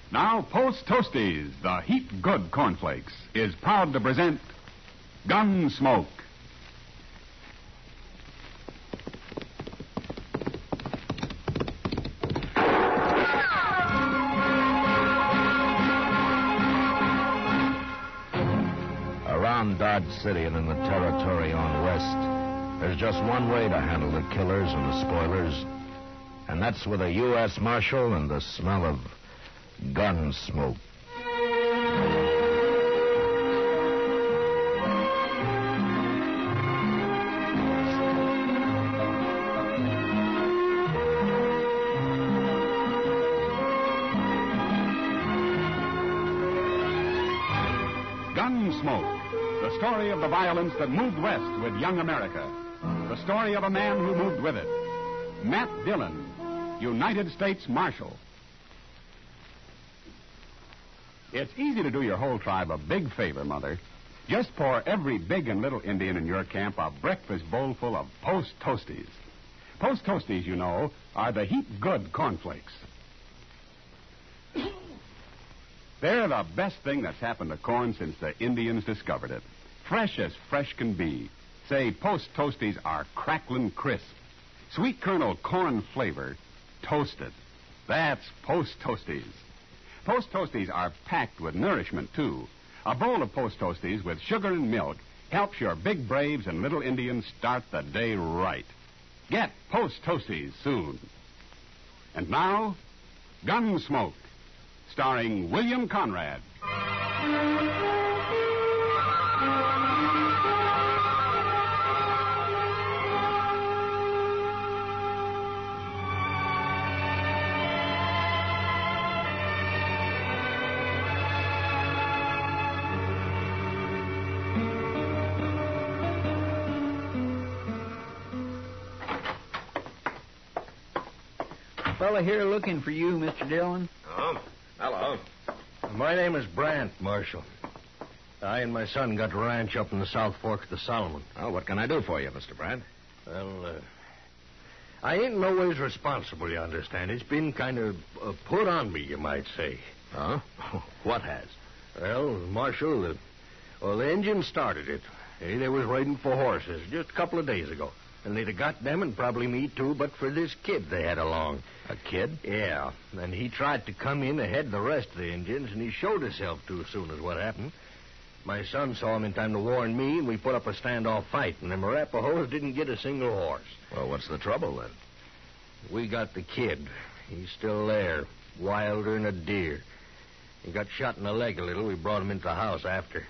Now, Post Toasties, the heap good cornflakes, is proud to present Gunsmoke. Around Dodge City and in the territory on west, there's just one way to handle the killers and the spoilers, and that's with a U.S. Marshal and the smell of gun smoke. Gunsmoke, the story of the violence that moved west with young America. The story of a man who moved with it. Matt Dillon, United States Marshal. It's easy to do your whole tribe a big favor, Mother. Just pour every big and little Indian in your camp a breakfast bowl full of Post Toasties. Post Toasties, you know, are the heap good cornflakes. They're the best thing that's happened to corn since the Indians discovered it. Fresh as fresh can be. Say, Post Toasties are cracklin' crisp. Sweet kernel corn flavor, toasted. That's Post Toasties. Post Toasties are packed with nourishment, too. A bowl of Post Toasties with sugar and milk helps your big braves and little Indians start the day right. Get Post Toasties soon. And now, Gunsmoke, starring William Conrad. Fella here looking for you, Mr. Dillon. Oh, hello. My name is Brandt, Marshal. I and my son got a ranch up in the South Fork of the Solomon. Oh, what can I do for you, Mr. Brandt? Well, I ain't no ways responsible, you understand. It's been kind of put on me, you might say. Huh? What has? Well, Marshal, the Indians started it. They was riding for horses just a couple of days ago. And they'd have got them and probably me, too, but for this kid they had along. A kid? Yeah. And he tried to come in ahead of the rest of the Indians, and he showed himself too soon as what happened. My son saw him in time to warn me, and we put up a standoff fight, and the Arapahoes didn't get a single horse. Well, what's the trouble, then? We got the kid. He's still there, wilder than a deer. He got shot in the leg a little. We brought him into the house after.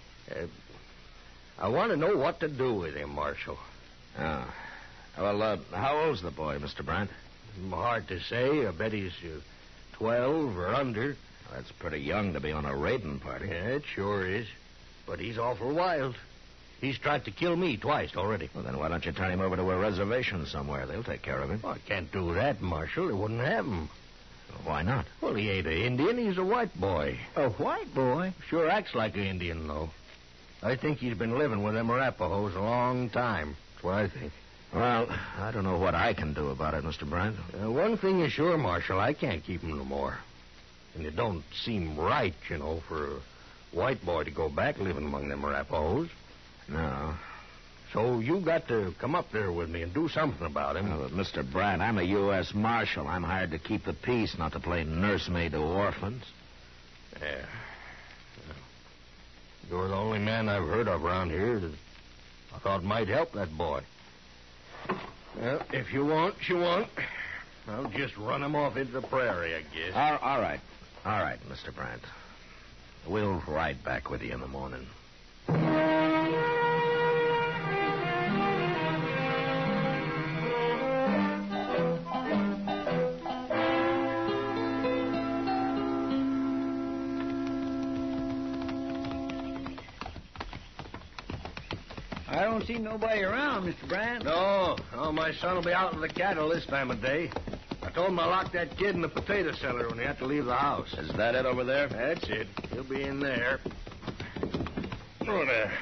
I want to know what to do with him, Marshal. Oh. Well, how old's the boy, Mr. Brandt? Hard to say. I bet he's 12 or under. That's pretty young to be on a raiding party. Yeah, it sure is. But he's awful wild. He's tried to kill me twice already. Well, then why don't you turn him over to a reservation somewhere? They'll take care of him. Well, I can't do that, Marshal. They wouldn't have him. Well, why not? Well, he ain't an Indian. He's a white boy. A white boy? Sure acts like an Indian, though. I think he's been living with them Arapahoes a long time. That's what I think. Well, I don't know what I can do about it, Mr. Brandt. One thing is sure, Marshal, I can't keep him no more. And it don't seem right, you know, for a white boy to go back living among them Arapahoes. No. So you got to come up there with me and do something about him. But Mr. Brandt, I'm a U.S. Marshal. I'm hired to keep the peace, not to play nursemaid to orphans. Yeah. You're the only man I've heard of around here that I thought might help that boy. Well, if you want, you want. I'll just run him off into the prairie, I guess. All right. All right, Mr. Brandt. We'll ride back with you in the morning. I don't see nobody around, Mr. Brandt. No, my son will be out with the cattle this time of day. I told him I locked that kid in the potato cellar when he had to leave the house. Is that it over there? That's it. He'll be in there. Oh, there.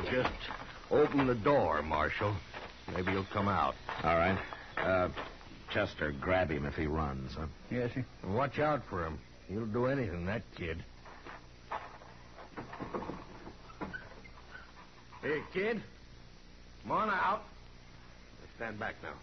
Just open the door, Marshal. Maybe he'll come out. All right. Chester grab him if he runs, huh? Yes, sir. And watch out for him. He'll do anything, that kid. Hey, kid. Come on out. Stand back now.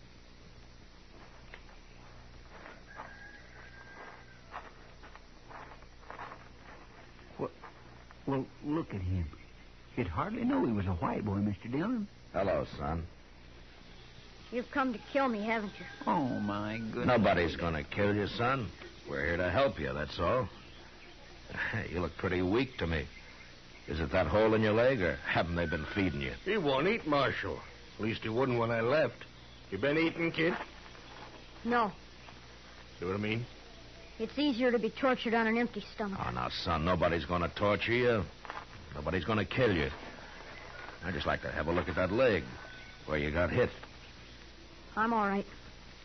Well, look at him. You'd hardly know he was a white boy, Mr. Dillon. Hello, son. You've come to kill me, haven't you? Oh, my goodness. Nobody's going to kill you, son. We're here to help you, that's all. You look pretty weak to me. Is it that hole in your leg, or haven't they been feeding you? He won't eat, Marshal. At least he wouldn't when I left. You been eating, kid? No. See what I mean? It's easier to be tortured on an empty stomach. Oh, now, son, nobody's going to torture you. Nobody's going to kill you. I'd just like to have a look at that leg, where you got hit. I'm all right.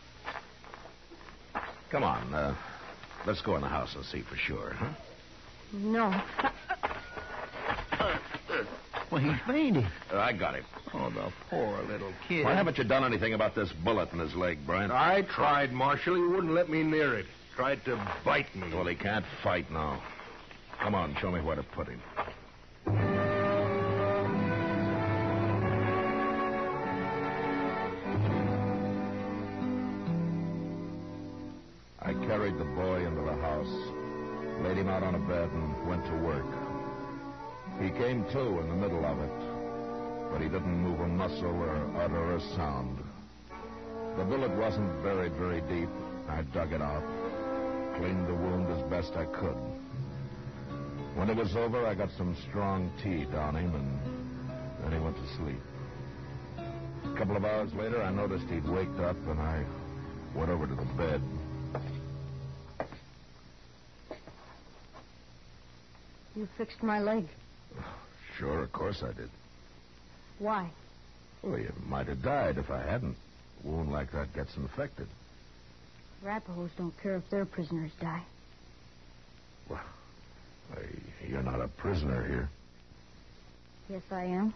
Come on, let's go in the house and see for sure, huh? No. Well, he's fainted. I got him. Oh, the poor little kid. Why haven't you done anything about this bullet in his leg, Brent? I tried, Marshal. He wouldn't let me near it. Tried to bite me. Well, he can't fight now. Come on, show me where to put him. I carried the boy into the house, laid him out on a bed, and went to work. He came to in the middle of it, but he didn't move a muscle or utter a sound. The bullet wasn't buried very deep. I dug it out, cleaned the wound as best I could. When it was over, I got some strong tea down him, and then he went to sleep. A couple of hours later, I noticed he'd waked up, and I went over to the bed. You fixed my leg. Sure, of course I did. Why? Well, you might have died if I hadn't. A wound like that gets infected. Arapahoes don't care if their prisoners die. Well, you're not a prisoner here. Yes, I am.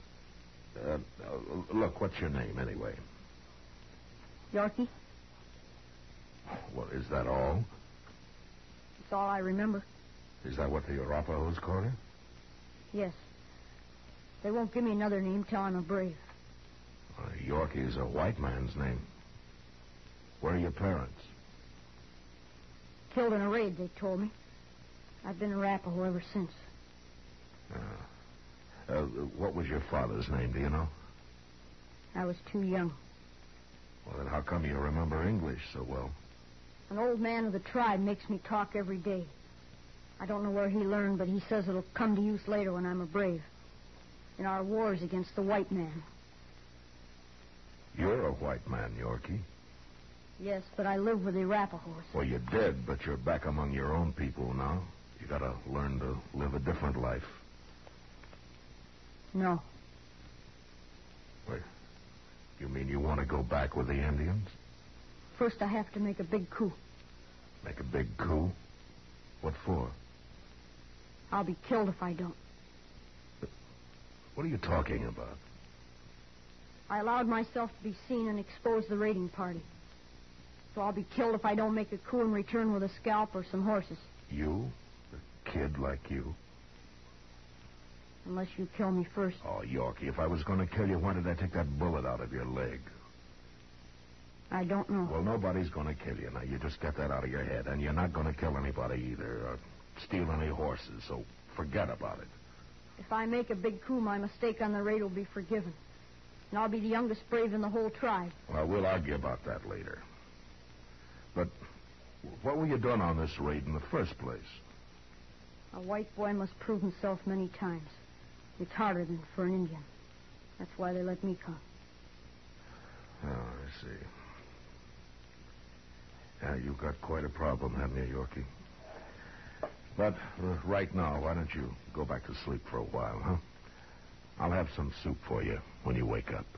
Look, what's your name, anyway? Yorkie? Well, is that all? That's all I remember. Is that what the Arapahoes call you? Yes. They won't give me another name till I'm a brave. Yorkie's a white man's name. Where are your parents? Killed in a raid, they told me. I've been Arapaho ever since. What was your father's name, do you know? I was too young. Well, then how come you remember English so well? An old man of the tribe makes me talk every day. I don't know where he learned, but he says it'll come to use later when I'm a brave. In our wars against the white man. You're a white man, Yorkie. Yes, but I live with the Arapahoes. Well, you did, but you're back among your own people now. You gotta learn to live a different life. No. Wait, you mean you want to go back with the Indians? First, I have to make a big coup. Make a big coup? What for? I'll be killed if I don't. What are you talking about? I allowed myself to be seen and expose the raiding party. So I'll be killed if I don't make a coup and return with a scalp or some horses. You? A kid like you? Unless you kill me first. Oh, Yorkie, if I was going to kill you, why did I take that bullet out of your leg? I don't know. Well, nobody's going to kill you. Now, you just get that out of your head. And you're not going to kill anybody either, or steal any horses, so forget about it. If I make a big coup, my mistake on the raid will be forgiven. And I'll be the youngest brave in the whole tribe. Well, we'll argue about that later. But what were you doing on this raid in the first place? A white boy must prove himself many times. It's harder than for an Indian. That's why they let me come. Oh, I see. Yeah, you've got quite a problem, haven't you, Yorkie? But right now, why don't you go back to sleep for a while, huh? I'll have some soup for you when you wake up.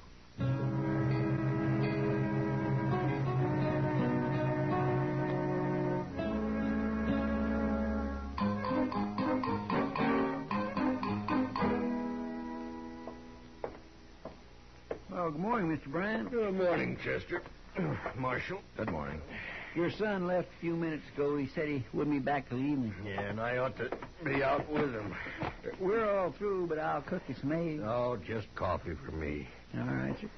Oh, good morning, Mr. Bryant. Good morning, Chester. Marshal. Good morning. Your son left a few minutes ago. He said he wouldn't be back till evening. Yeah, and I ought to be out with him. We're all through, but I'll cook you some eggs. Oh, just coffee for me. All right, sir.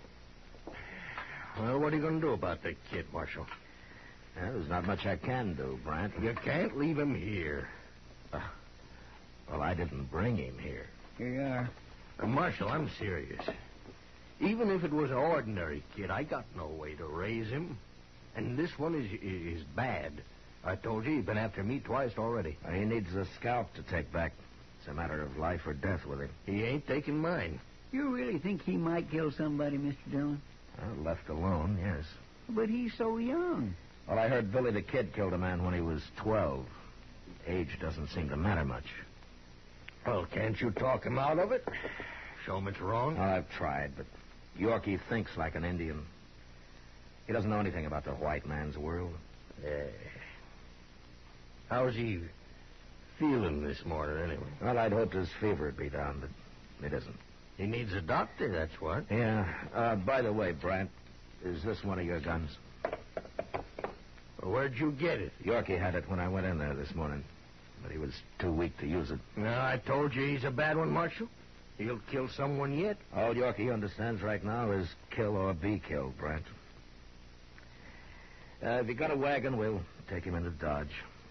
Well, what are you going to do about that kid, Marshal? Well, there's not much I can do, Brant. You can't leave him here. Well, I didn't bring him here. Here you are. Marshal, I'm serious. Even if it was an ordinary kid, I got no way to raise him. And this one is bad. I told you he's been after me twice already. Well, he needs a scalp to take back. It's a matter of life or death with him. He ain't taking mine. You really think he might kill somebody, Mr. Dillon? Well, left alone, yes. But he's so young. Well, I heard Billy the Kid killed a man when he was 12. Age doesn't seem to matter much. Well, can't you talk him out of it? Show him it's wrong? Well, I've tried, but Yorkie thinks like an Indian. He doesn't know anything about the white man's world. How's he feeling this morning, anyway? Well, I'd hoped his fever would be down, but it isn't. He needs a doctor, that's what. Yeah. By the way, Brant, is this one of your guns? Well, where'd you get it? Yorkie had it when I went in there this morning, but he was too weak to use it. No, I told you he's a bad one, Marshal. He'll kill someone yet. All Yorkie understands right now is kill or be killed, Brant. If you got a wagon, we'll take him into Dodge.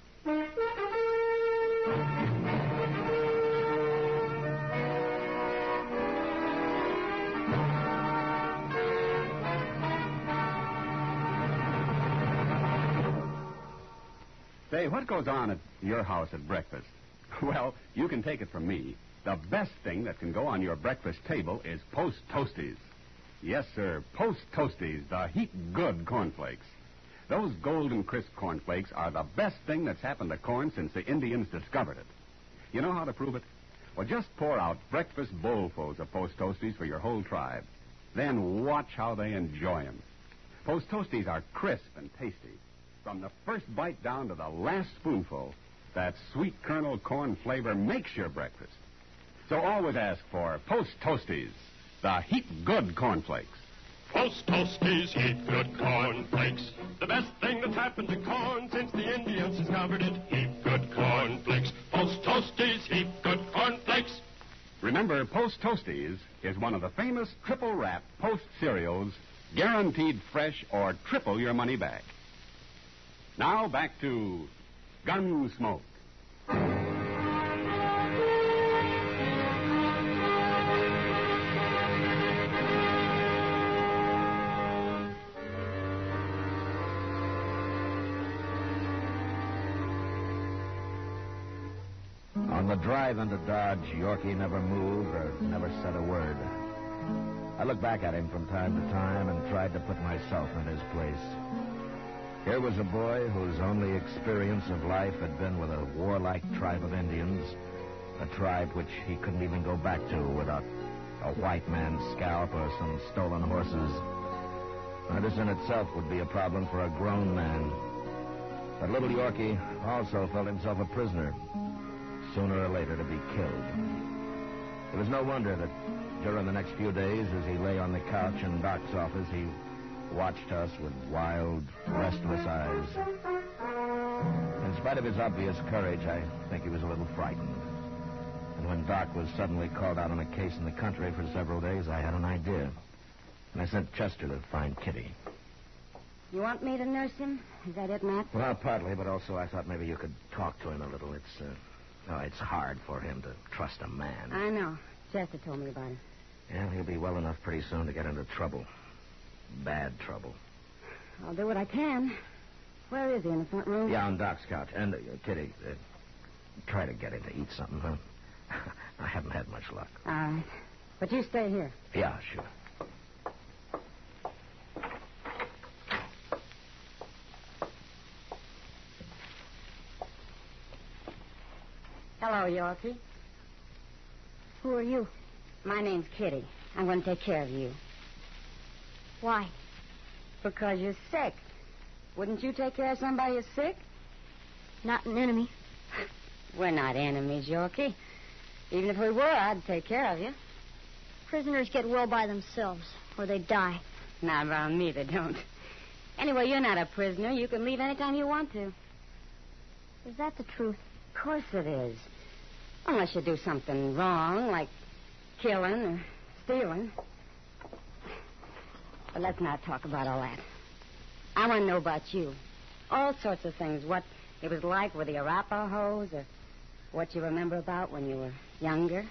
Say, what goes on at your house at breakfast? Well, you can take it from me. The best thing that can go on your breakfast table is Post Toasties. Yes, sir, Post Toasties, the heap good cornflakes. Those golden crisp cornflakes are the best thing that's happened to corn since the Indians discovered it. You know how to prove it? Well, just pour out breakfast bowlfuls of Post Toasties for your whole tribe. Then watch how they enjoy 'em. Post Toasties are crisp and tasty. From the first bite down to the last spoonful, that sweet kernel corn flavor makes your breakfast. So always ask for Post Toasties, the heap good cornflakes. Post Toasties, heap good cornflakes. The best thing that's happened to corn since the Indians discovered it. Heap good cornflakes. Post Toasties, heap good cornflakes. Remember, Post Toasties is one of the famous triple wrap Post cereals, guaranteed fresh or triple your money back. Now back to Gunsmoke. On the drive into Dodge, Yorkie never moved or never said a word. I looked back at him from time to time and tried to put myself in his place. Here was a boy whose only experience of life had been with a warlike tribe of Indians, a tribe which he couldn't even go back to without a white man's scalp or some stolen horses. Now, this in itself would be a problem for a grown man. But little Yorkie also felt himself a prisoner, sooner or later to be killed. It was no wonder that during the next few days, as he lay on the couch in Doc's office, he watched us with wild, restless eyes. In spite of his obvious courage, I think he was a little frightened. And when Doc was suddenly called out on a case in the country for several days, I had an idea. And I sent Chester to find Kitty. You want me to nurse him? Is that it, Matt? Well, partly, but also I thought maybe you could talk to him a little. It's hard for him to trust a man. I know. Chester told me about it. Yeah, he'll be well enough pretty soon to get into trouble. Bad trouble. I'll do what I can. Where is he, in the front room? Yeah, on Doc's couch. And, Kitty, try to get him to eat something, huh? I haven't had much luck. All right. But you stay here. Yeah, sure. Hello, Yorkie. Who are you? My name's Kitty. I'm going to take care of you. Why? Because you're sick. Wouldn't you take care of somebody who's sick? Not an enemy. We're not enemies, Yorkie. Even if we were, I'd take care of you. Prisoners get well by themselves, or they die. Not around me, they don't. Anyway, you're not a prisoner. You can leave anytime you want to. Is that the truth? Of course it is. Unless you do something wrong, like killing or stealing. But let's not talk about all that. I want to know about you. All sorts of things. What it was like with the Arapahoes, or what you remember about when you were younger.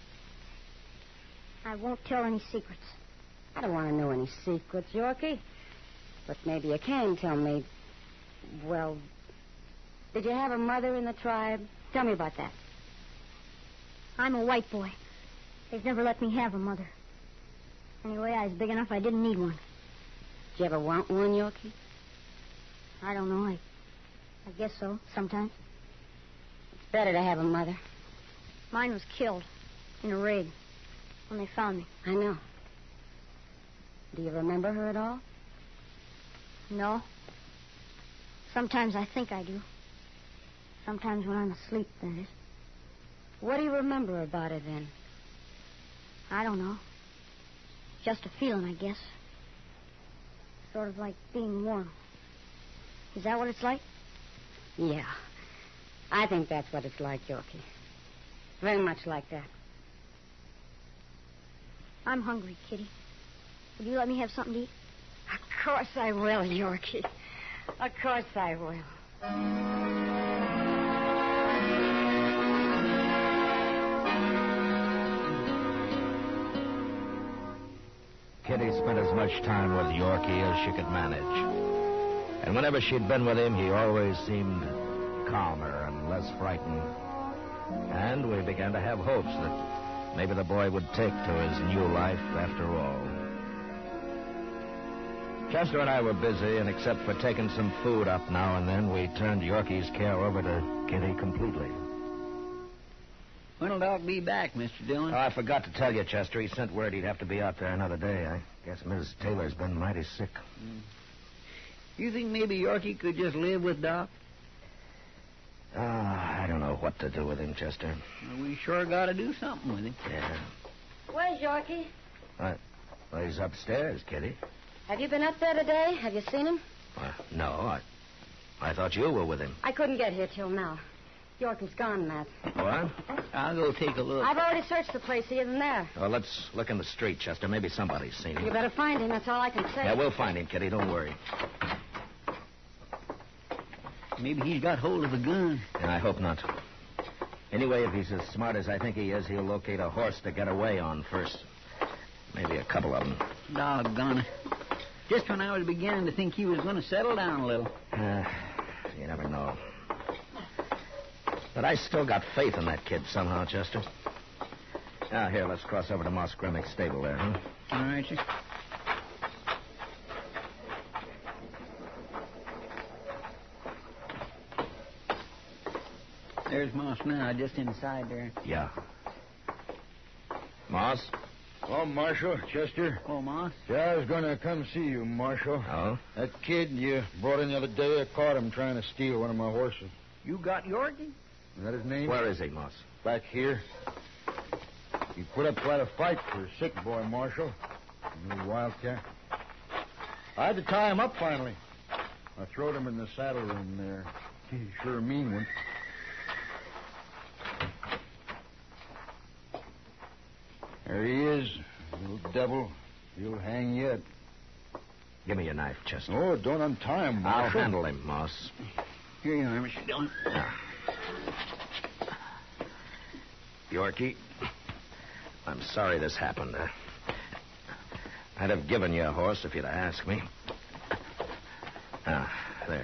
I won't tell any secrets. I don't want to know any secrets, Yorkie. But maybe you can tell me. Well, did you have a mother in the tribe? Tell me about that. I'm a white boy. They've never let me have a mother. Anyway, I was big enough I didn't need one. Did you ever want one, Yorkie? I don't know. I guess so, sometimes. It's better to have a mother. Mine was killed in a raid when they found me. I know. Do you remember her at all? No. Sometimes I think I do. Sometimes when I'm asleep, that is. What do you remember about her then? I don't know. Just a feeling, I guess. Sort of like being warm. Is that what it's like? Yeah. I think that's what it's like, Yorkie. Very much like that. I'm hungry, Kitty. Would you let me have something to eat? Of course I will, Yorkie. Of course I will. Kitty spent as much time with Yorkie as she could manage. And whenever she'd been with him, he always seemed calmer and less frightened. And we began to have hopes that maybe the boy would take to his new life after all. Chester and I were busy, and except for taking some food up now and then, we turned Yorkie's care over to Kitty completely. When'll Doc be back, Mr. Dillon? Oh, I forgot to tell you, Chester. He sent word he'd have to be out there another day. I guess Mrs. Taylor's been mighty sick. You think maybe Yorkie could just live with Doc? I don't know what to do with him, Chester. Well, we sure got to do something with him. Yeah. Where's Yorkie? Well, he's upstairs, Kitty. Have you been up there today? Have you seen him? No, I thought you were with him. I couldn't get here till now. Yorkie's gone, Matt. What? I'll go take a look. I've already searched the place. He isn't there. Well, let's look in the street, Chester. Maybe somebody's seen him. You better find him. That's all I can say. Yeah, we'll find him, Kitty. Don't worry. Maybe he's got hold of a gun. Yeah, I hope not. Anyway, if he's as smart as I think he is, he'll locate a horse to get away on first. Maybe a couple of them. Doggone it. Just when I was beginning to think he was going to settle down a little. You never know. But I still got faith in that kid somehow, Chester. Now, here, let's cross over to Moss Grimmick's stable there, huh? All right, sir. There's Moss now, just inside there. Yeah. Moss? Oh, Marshal, Chester. Oh, Moss? Yeah, I was going to come see you, Marshal. Oh? That kid you brought in the other day, I caught him trying to steal one of my horses. You got Yorkie? Is that his name? Where is he, Moss? Back here. He put up quite a fight for a sick boy, Marshal. A little wildcat. I had to tie him up finally. I throwed him in the saddle room there. He's sure a mean one. There he is, little devil. He'll hang yet. Give me your knife, Chester. Oh, don't untie him, I'll Marshal. handle him, Moss. Here you are, Mr. Dillon. Yorkie, I'm sorry this happened. I'd have given you a horse if you'd have asked me. There.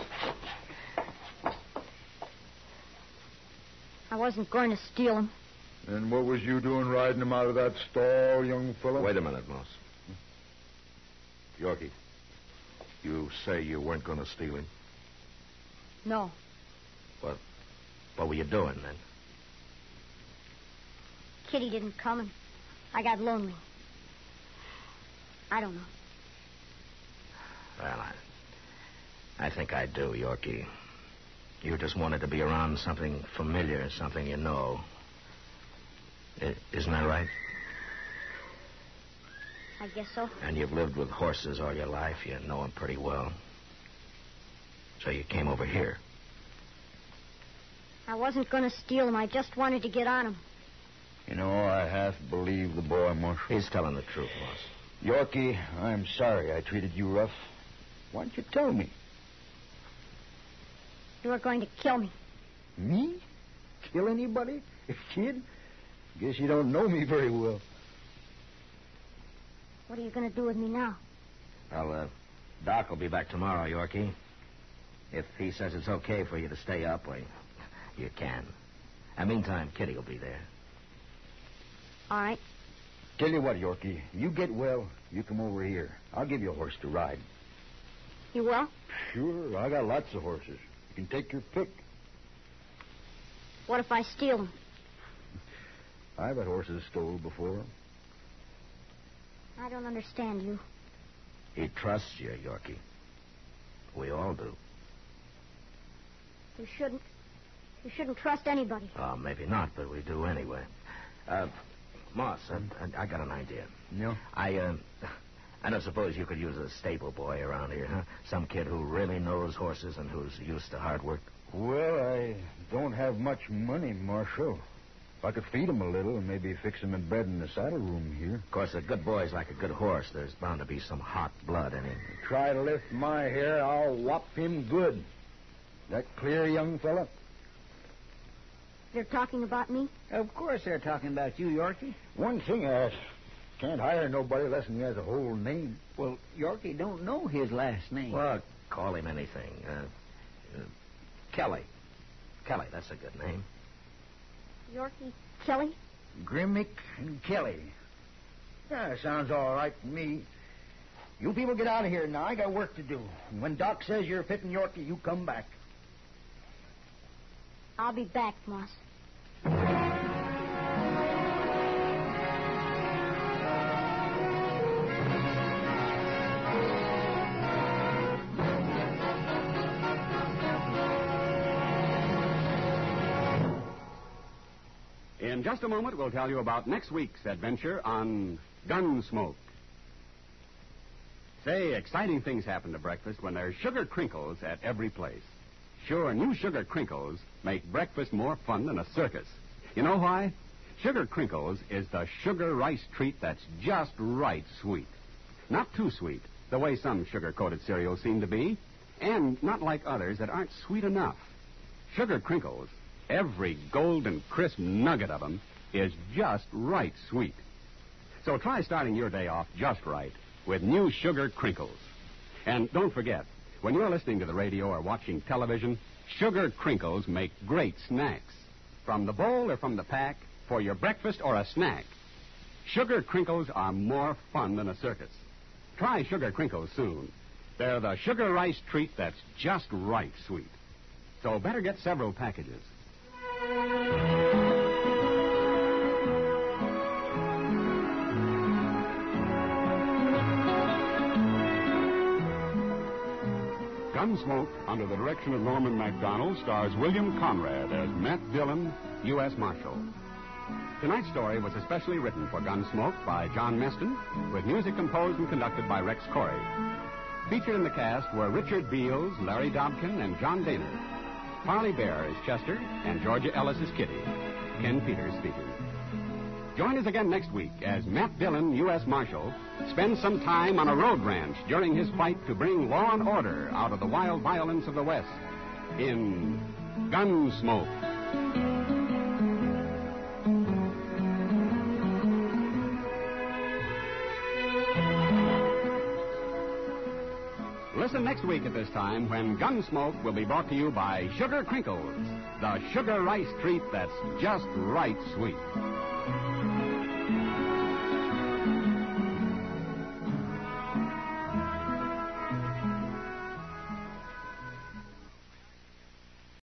I wasn't going to steal him. And what was you doing riding him out of that stall, young fellow? Wait a minute, Moss. Yorkie, you say you weren't going to steal him? No. What were you doing then? Kitty didn't come, and I got lonely. I don't know. Well, I think I do, Yorkie. You just wanted to be around something familiar, something you know. Isn't that right? I guess so. And you've lived with horses all your life. You know them pretty well. So you came over here. I wasn't going to steal them. I just wanted to get on them. You know, I half believe the boy, Marshal. He's telling the truth, Moss. Yorkie, I'm sorry I treated you rough. Why don't you tell me? You were going to kill me. Me? Kill anybody? Kid? Guess you don't know me very well. What are you going to do with me now? Well, Doc will be back tomorrow, Yorkie. If he says it's okay for you to stay up, well, you can. And meantime, Kitty will be there. All right. Tell you what, Yorkie, you get well, you come over here. I'll give you a horse to ride. You will? Sure, I got lots of horses. You can take your pick. What if I steal them? I've had horses stole before. I don't understand you. He trusts you, Yorkie. We all do. You shouldn't. You shouldn't trust anybody. Oh, maybe not, but we do anyway. Moss, I got an idea. No? I don't suppose you could use a stable boy around here, huh? Some kid who really knows horses and who's used to hard work. Well, I don't have much money, Marshal. If I could feed him a little and maybe fix him a bed in the saddle room here. Of course, a good boy's like a good horse. There's bound to be some hot blood in him. Try to lift my hair, I'll whop him good. That clear, young fella? They're talking about me? Of course they're talking about you, Yorkie. One thing I can't hire nobody less than he has a whole name. Well, Yorkie don't know his last name. Well, call him anything. Kelly. Kelly, that's a good name. Yorkie Kelly? Grimmick and Kelly. Yeah, sounds all right to me. You people get out of here now. I got work to do. And when Doc says you're fitting Yorkie, you come back. I'll be back, Moss. In just a moment, we'll tell you about next week's adventure on Gunsmoke. Say, exciting things happen to breakfast when there's sugar crinkles at every place. Sure, new sugar crinkles make breakfast more fun than a circus. You know why? Sugar crinkles is the sugar rice treat that's just right sweet. Not too sweet, the way some sugar-coated cereals seem to be, and not like others that aren't sweet enough. Sugar crinkles, every golden crisp nugget of them, is just right sweet. So try starting your day off just right with new sugar crinkles. And don't forget, when you're listening to the radio or watching television, sugar crinkles make great snacks. From the bowl or from the pack, for your breakfast or a snack. Sugar crinkles are more fun than a circus. Try sugar crinkles soon. They're the sugar rice treat that's just right sweet. So better get several packages. Gunsmoke, under the direction of Norman MacDonald, stars William Conrad as Matt Dillon, U.S. Marshal. Tonight's story was especially written for Gunsmoke by John Meston, with music composed and conducted by Rex Corey. Featured in the cast were Richard Beals, Larry Dobkin, and John Daner. Parley Bear is Chester, and Georgia Ellis is Kitty. Ken Peters speaking. Join us again next week as Matt Dillon, U.S. Marshal, spends some time on a road ranch during his fight to bring law and order out of the wild violence of the West in Gunsmoke. Listen next week at this time when Gunsmoke will be brought to you by Sugar Crinkles, the sugar rice treat that's just right sweet.